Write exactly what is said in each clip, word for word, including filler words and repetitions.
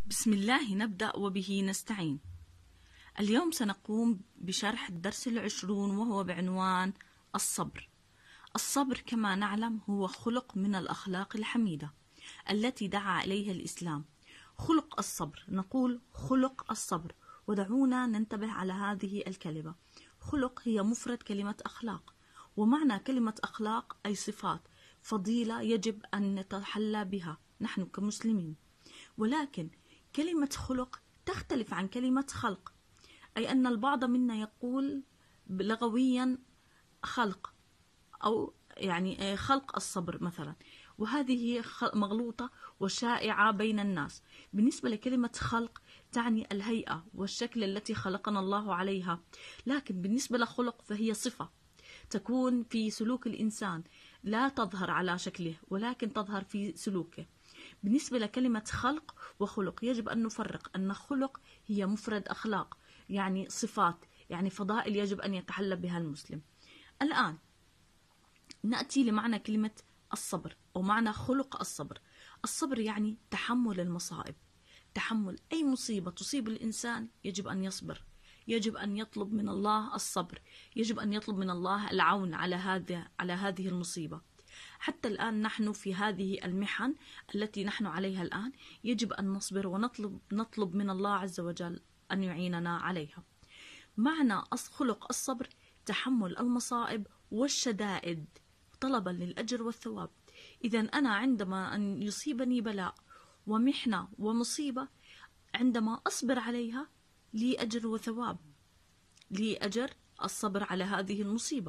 بسم الله نبدأ وبه نستعين. اليوم سنقوم بشرح الدرس العشرون وهو بعنوان الصبر. الصبر كما نعلم هو خلق من الأخلاق الحميدة التي دعا إليها الإسلام. خلق الصبر، نقول خلق الصبر، ودعونا ننتبه على هذه الكلمة. خلق هي مفرد كلمة أخلاق، ومعنى كلمة أخلاق أي صفات فضيلة يجب أن نتحلى بها نحن كمسلمين. ولكن كلمة خلق تختلف عن كلمة خلق، أي أن البعض منا يقول لغويا خلق أو يعني خلق الصبر مثلا، وهذه مغلوطة وشائعة بين الناس. بالنسبة لكلمة خلق تعني الهيئة والشكل التي خلقنا الله عليها، لكن بالنسبة لخلق فهي صفة تكون في سلوك الإنسان، لا تظهر على شكله ولكن تظهر في سلوكه. بالنسبة لكلمة خلق وخلق يجب أن نفرق أن خلق هي مفرد أخلاق، يعني صفات، يعني فضائل يجب أن يتحلى بها المسلم. الآن نأتي لمعنى كلمة الصبر أو معنى خلق الصبر. الصبر يعني تحمل المصائب، تحمل أي مصيبة تصيب الإنسان يجب أن يصبر، يجب أن يطلب من الله الصبر، يجب أن يطلب من الله العون على هذا على هذه المصيبة. حتى الآن نحن في هذه المحن التي نحن عليها الآن يجب أن نصبر ونطلب نطلب من الله عز وجل أن يعيننا عليها. معنى خلق الصبر تحمل المصائب والشدائد طلبا للأجر والثواب. إذا أنا عندما أن يصيبني بلاء ومحنة ومصيبة، عندما أصبر عليها لي أجر وثواب، لي أجر الصبر على هذه المصيبة.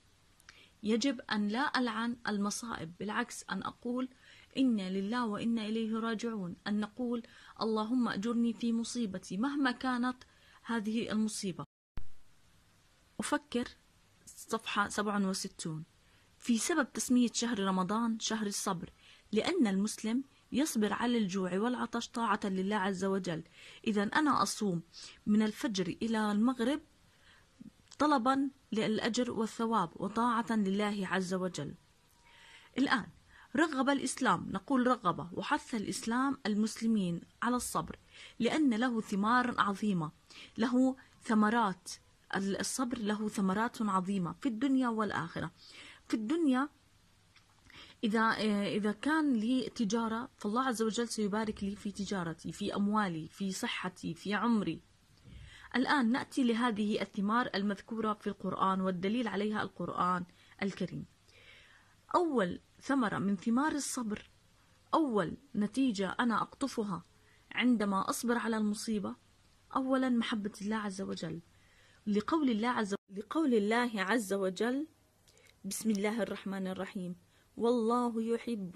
يجب أن لا ألعن المصائب، بالعكس أن أقول إنا لله وإنا إليه راجعون، أن نقول اللهم أجرني في مصيبتي مهما كانت هذه المصيبة. أفكر صفحة سبعة وستين في سبب تسمية شهر رمضان شهر الصبر، لأن المسلم يصبر على الجوع والعطش طاعة لله عز وجل. إذا أنا أصوم من الفجر إلى المغرب طلبا للأجر والثواب وطاعة لله عز وجل. الآن رغب الإسلام، نقول رغب وحث الإسلام المسلمين على الصبر، لأن له ثمار عظيمة، له ثمرات، الصبر له ثمرات عظيمة في الدنيا والآخرة. في الدنيا إذا إذا كان لي تجارة فالله عز وجل سيبارك لي في تجارتي، في أموالي، في صحتي، في عمري. الآن نأتي لهذه الثمار المذكورة في القرآن والدليل عليها القرآن الكريم. أول ثمرة من ثمار الصبر، أول نتيجة أنا أقطفها عندما أصبر على المصيبة، أولا محبة الله عز وجل، لقول الله عز لقول الله عز وجل بسم الله الرحمن الرحيم والله يحب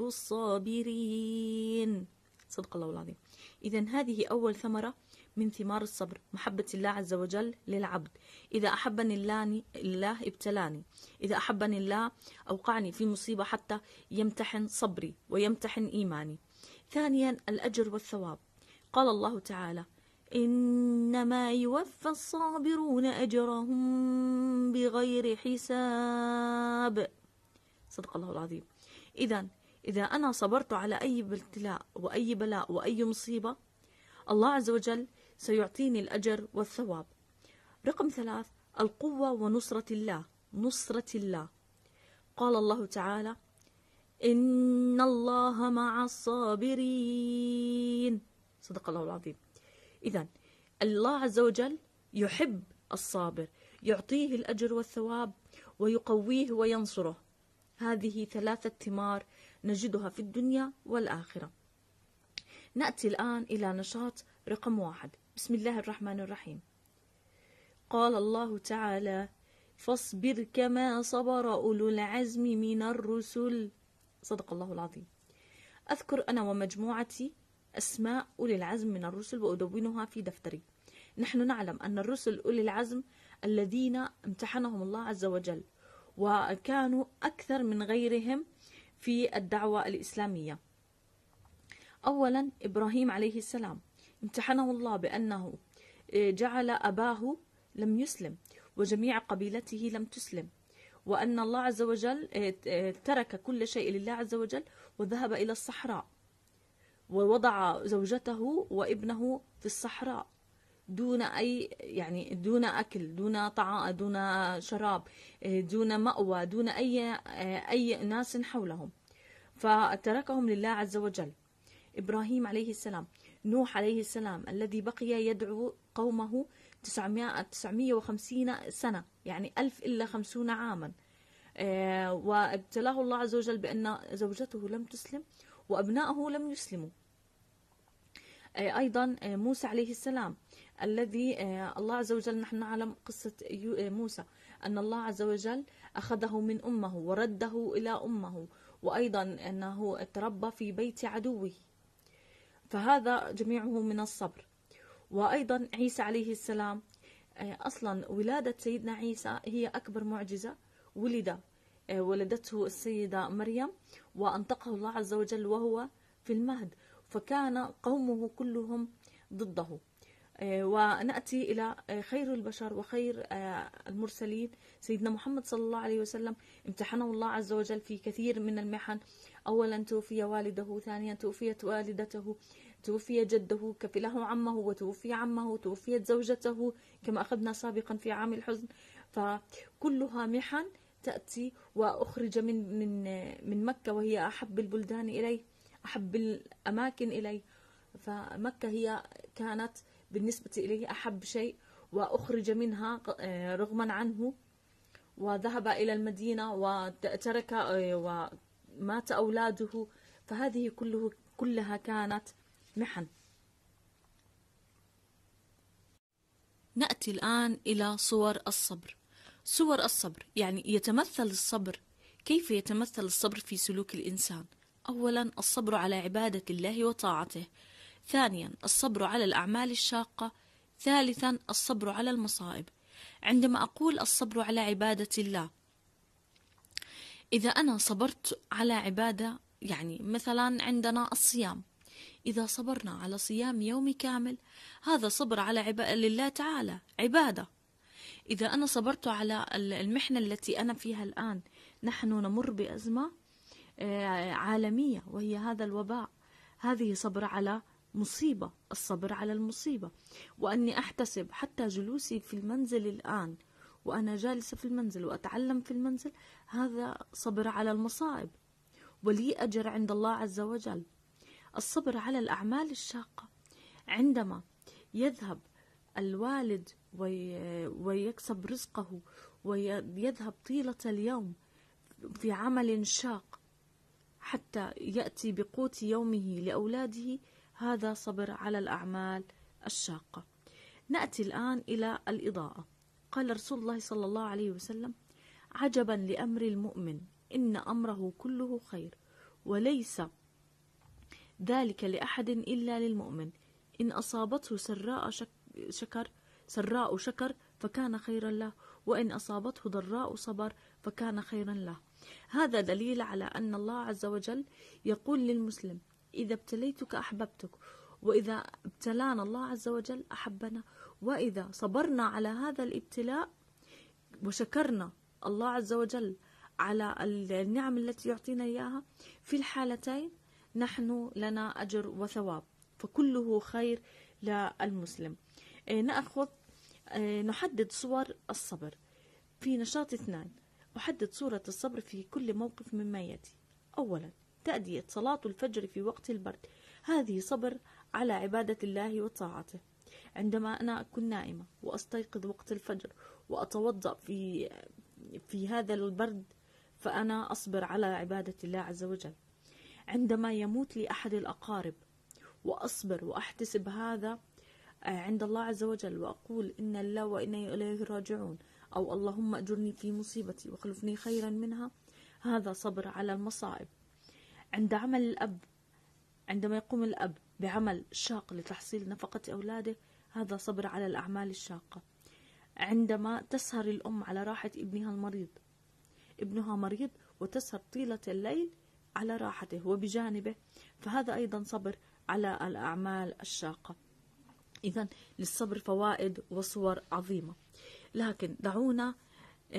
الصابرين، صدق الله العظيم. إذن هذه أول ثمرة من ثمار الصبر، محبة الله عز وجل للعبد. إذا أحبني الله, الله ابتلاني، إذا أحبني الله أوقعني في مصيبة حتى يمتحن صبري ويمتحن إيماني. ثانيا الأجر والثواب، قال الله تعالى إنما يوفى الصابرون أجرهم بغير حساب، صدق الله العظيم. إذن إذا أنا صبرت على أي ابتلاء وأي بلاء وأي مصيبة، الله عز وجل سيعطيني الأجر والثواب. رقم ثلاث القوة ونصرة الله، نصرة الله، قال الله تعالى إن الله مع الصابرين، صدق الله العظيم. إذن الله عز وجل يحب الصابر، يعطيه الأجر والثواب ويقويه وينصره. هذه ثلاثة ثمار نجدها في الدنيا والآخرة. نأتي الآن إلى نشاط رقم واحد. بسم الله الرحمن الرحيم. قال الله تعالى فاصبر كما صبر أولو العزم من الرسل، صدق الله العظيم. أذكر أنا ومجموعتي أسماء أولي العزم من الرسل وأدونها في دفتري. نحن نعلم أن الرسل أولي العزم الذين امتحنهم الله عز وجل وكانوا أكثر من غيرهم في الدعوة الإسلامية. أولا إبراهيم عليه السلام امتحنه الله بأنه جعل أباه لم يسلم وجميع قبيلته لم تسلم، وأن الله عز وجل ترك كل شيء لله عز وجل وذهب إلى الصحراء، ووضع زوجته وابنه في الصحراء دون أي يعني دون أكل، دون طعام، دون شراب، دون مأوى، دون أي أي ناس حولهم، فتركهم لله عز وجل. إبراهيم عليه السلام، نوح عليه السلام الذي بقي يدعو قومه تسعمائة وخمسين سنة، يعني ألف إلا خمسون عاما، وابتلاه الله عز وجل بأن زوجته لم تسلم وأبنائه لم يسلموا. أيضا موسى عليه السلام الذي الله عز وجل، نحن نعلم قصة موسى أن الله عز وجل أخذه من أمه ورده إلى أمه، وأيضا أنه تربى في بيت عدوه، فهذا جميعه من الصبر. وأيضا عيسى عليه السلام، أصلا ولادة سيدنا عيسى هي أكبر معجزة، ولد ولدته السيدة مريم وأنطقه الله عز وجل وهو في المهد، فكان قومه كلهم ضده. ونأتي إلى خير البشر وخير المرسلين سيدنا محمد صلى الله عليه وسلم، امتحنه الله عز وجل في كثير من المحن. أولا توفي والده، ثانيا توفيت والدته، توفي جده، كفله عمه وتوفي عمه، توفيت زوجته كما أخذنا سابقا في عام الحزن. فكلها محن تأتي، وأخرج من من من مكة وهي أحب البلدان إليه، أحب الأماكن إليه، فمكة هي كانت بالنسبة إليه أحب شيء، وأخرج منها رغما عنه، وذهب إلى المدينة وترك ومات أولاده، فهذه كله كلها كانت محن. نأتي الآن إلى صور الصبر. صور الصبر يعني يتمثل الصبر، كيف يتمثل الصبر في سلوك الإنسان؟ أولا الصبر على عبادة الله وطاعته، ثانيا الصبر على الأعمال الشاقة، ثالثا الصبر على المصائب. عندما أقول الصبر على عبادة الله، إذا أنا صبرت على عبادة، يعني مثلا عندنا الصيام، إذا صبرنا على صيام يوم كامل هذا صبر على عبادة لله تعالى، عبادة. إذا أنا صبرت على المحنة التي أنا فيها الآن، نحن نمر بأزمة عالمية وهي هذا الوباء، هذه صبر على مصيبة، الصبر على المصيبة. وأني أحتسب حتى جلوسي في المنزل الآن وأنا جالسة في المنزل وأتعلم في المنزل، هذا صبر على المصائب ولي أجر عند الله عز وجل. الصبر على الأعمال الشاقة، عندما يذهب الوالد ويكسب رزقه ويذهب طيلة اليوم في عمل شاق حتى يأتي بقوت يومه لأولاده، هذا صبر على الأعمال الشاقة. نأتي الآن إلى الإضاءة. قال رسول الله صلى الله عليه وسلم: عجبا لأمر المؤمن إن أمره كله خير، وليس ذلك لأحد إلا للمؤمن، إن أصابته سراء شكر سراء شكر فكان خيرا له، وإن أصابته ضراء صبر فكان خيرا له. هذا دليل على أن الله عز وجل يقول للمسلم: إذا ابتليتك أحببتك، وإذا ابتلانا الله عز وجل أحبنا، وإذا صبرنا على هذا الابتلاء وشكرنا الله عز وجل على النعم التي يعطينا إياها، في الحالتين نحن لنا أجر وثواب، فكله خير للمسلم. نأخذ نحدد صور الصبر في نشاط اثنان. أحدد صورة الصبر في كل موقف مما يأتي. أولا تأدية صلاة الفجر في وقت البرد، هذه صبر على عبادة الله وطاعته. عندما أنا أكون نائمة وأستيقظ وقت الفجر وأتوضأ في في هذا البرد، فأنا أصبر على عبادة الله عز وجل. عندما يموت لي أحد الأقارب وأصبر وأحتسب هذا عند الله عز وجل، وأقول إن الله وإنا إليه راجعون، أو اللهم أجرني في مصيبتي واخلفني خيرا منها، هذا صبر على المصائب. عند عمل الأب، عندما يقوم الأب بعمل شاق لتحصيل نفقة أولاده، هذا صبر على الأعمال الشاقة. عندما تسهر الأم على راحة ابنها المريض، ابنها مريض وتسهر طيلة الليل على راحته وبجانبه، فهذا أيضا صبر على الأعمال الشاقة. إذن للصبر فوائد وصور عظيمة، لكن دعونا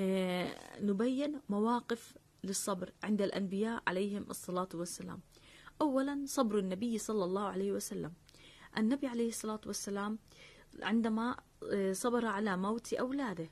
نبين مواقف للصبر عند الأنبياء عليهم الصلاة والسلام. أولا صبر النبي صلى الله عليه وسلم. النبي عليه الصلاة والسلام عندما صبر على موت أولاده،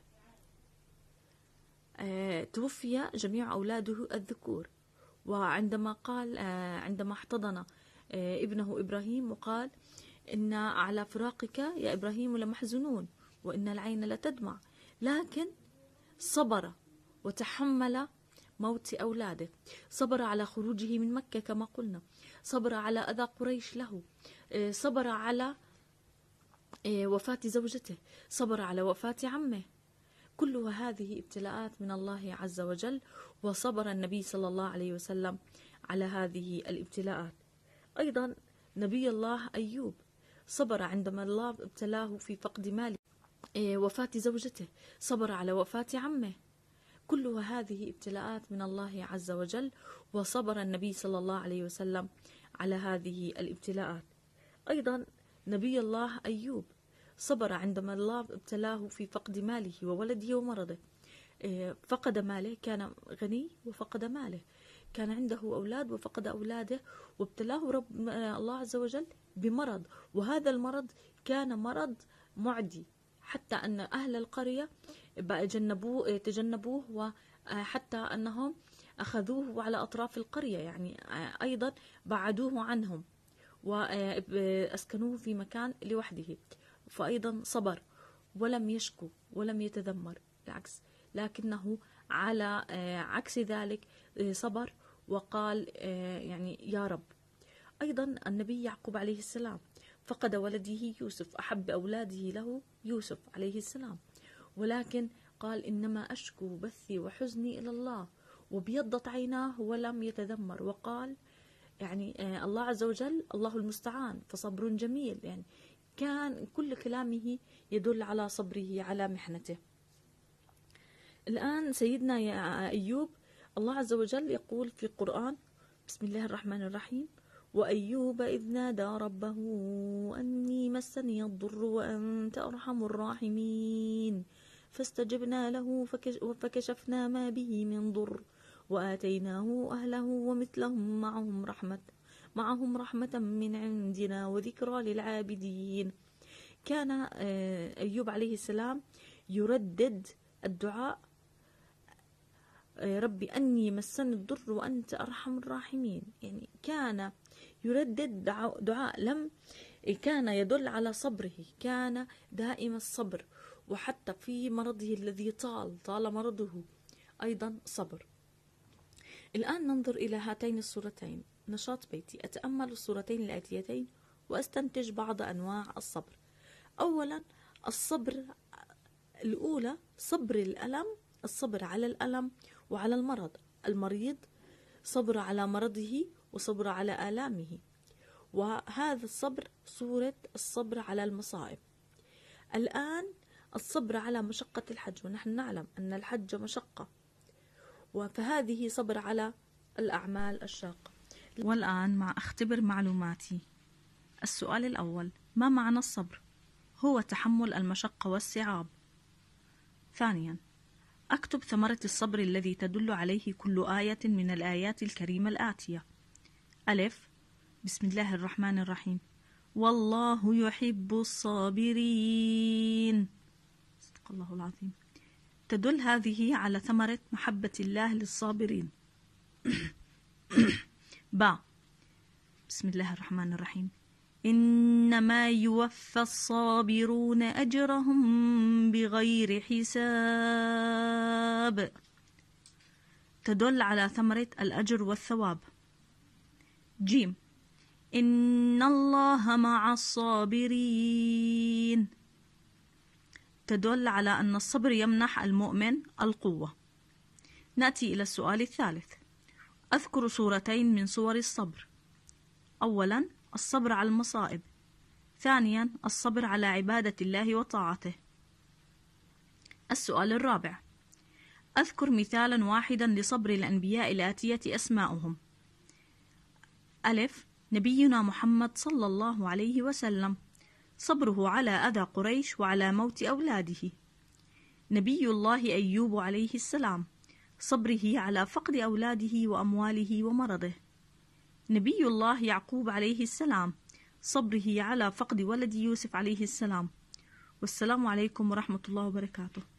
توفي جميع أولاده الذكور، وعندما قال عندما احتضن ابنه إبراهيم وقال إن على فراقك يا إبراهيم لمحزونون وإن العين لتدمع، لكن صبر وتحمل موت أولاده، صبر على خروجه من مكة كما قلنا، صبر على أذى قريش له، صبر على وفاة زوجته، صبر على وفاة عمه. كل هذه ابتلاءات من الله عز وجل، وصبر النبي صلى الله عليه وسلم على هذه الابتلاءات. أيضا نبي الله أيوب صبر عندما الله ابتلاه في فقد ماله، وفاة زوجته، صبر على وفاة عمه. كل هذه ابتلاءات من الله عز وجل، وصبر النبي صلى الله عليه وسلم على هذه الابتلاءات. أيضا نبي الله أيوب صبر عندما الله ابتلاه في فقد ماله وولده ومرضه. فقد ماله، كان غني وفقد ماله، كان عنده أولاد وفقد أولاده، وابتلاه رب الله عز وجل بمرض، وهذا المرض كان مرض معدي، حتى أن أهل القرية جنبوه تجنبوه، وحتى أنهم أخذوه على أطراف القرية، يعني أيضا بعدوه عنهم وأسكنوه في مكان لوحده. فأيضا صبر ولم يشكو ولم يتذمر، بالعكس، لكنه على عكس ذلك صبر وقال يعني يا رب. أيضا النبي يعقوب عليه السلام فقد ولده يوسف، أحب أولاده له يوسف عليه السلام، ولكن قال إنما أشكو بثي وحزني إلى الله، وبيضت عيناه ولم يتذمر، وقال يعني الله عز وجل الله المستعان فصبر جميل. يعني كان كل كلامه يدل على صبره على محنته. الآن سيدنا يا أيوب الله عز وجل يقول في القرآن: بسم الله الرحمن الرحيم: وأيوب إذ نادى ربه أني مسني الضر وأنت أرحم الراحمين فاستجبنا له فكشفنا ما به من ضر وآتيناه أهله ومثلهم معهم رحمة معهم رحمة من عندنا وذكرى للعابدين. كان أيوب عليه السلام يردد الدعاء: ربي أني مسني الضر وأنت أرحم الراحمين. يعني كان يردد دعاء لم كان يدل على صبره، كان دائم الصبر، وحتى في مرضه الذي طال طال مرضه أيضا صبر. الآن ننظر إلى هاتين الصورتين. نشاط بيتي: أتأمل الصورتين الآتيتين وأستنتج بعض أنواع الصبر. أولا الصبر الأولى صبر الألم، الصبر على الألم وعلى المرض. المريض صبر على مرضه وصبر على آلامه، وهذا الصبر صورة الصبر على المصائب. الآن الصبر على مشقة الحج، ونحن نعلم أن الحج مشقة، فهذه صبر على الأعمال الشاقة. والآن مع اختبر معلوماتي. السؤال الأول: ما معنى الصبر؟ هو تحمل المشقة والصعاب. ثانيا: أكتب ثمرة الصبر الذي تدل عليه كل آية من الآيات الكريمة الآتية. ألف: بسم الله الرحمن الرحيم: والله يحب الصابرين. صدق الله العظيم. تدل هذه على ثمرة محبة الله للصابرين. با: بسم الله الرحمن الرحيم: إنما يوفى الصابرون أجرهم بغير حساب. تدل على ثمرة الأجر والثواب. جيم: إن الله مع الصابرين. تدل على أن الصبر يمنح المؤمن القوة. نأتي إلى السؤال الثالث. أذكر صورتين من صور الصبر. أولا الصبر على المصائب. ثانيا الصبر على عبادة الله وطاعته. السؤال الرابع. أذكر مثالا واحدا لصبر الأنبياء الآتية أسماؤهم. ألف: نبينا محمد صلى الله عليه وسلم، صبره على أذى قريش وعلى موت أولاده. نبي الله أيوب عليه السلام، صبره على فقد أولاده وأمواله ومرضه. نبي الله يعقوب عليه السلام، صبره على فقد ولد يوسف عليه السلام. والسلام عليكم ورحمة الله وبركاته.